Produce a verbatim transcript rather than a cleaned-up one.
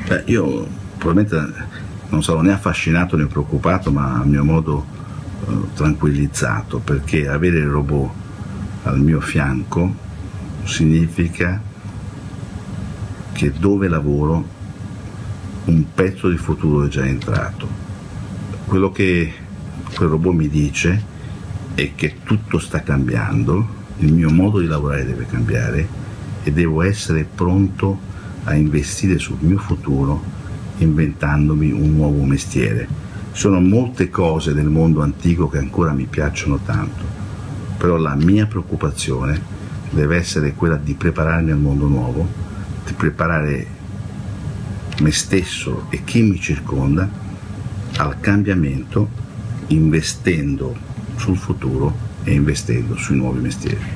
Beh, io probabilmente non sarò né affascinato né preoccupato, ma a mio modo eh, tranquillizzato, perché avere il robot al mio fianco significa che dove lavoro un pezzo di futuro è già entrato. Quello che quel robot mi dice è che tutto sta cambiando, il mio modo di lavorare deve cambiare e devo essere pronto a investire sul mio futuro inventandomi un nuovo mestiere. Sono molte cose del mondo antico che ancora mi piacciono tanto, però la mia preoccupazione deve essere quella di prepararmi al mondo nuovo, di preparare me stesso e chi mi circonda al cambiamento, investendo sul futuro e investendo sui nuovi mestieri.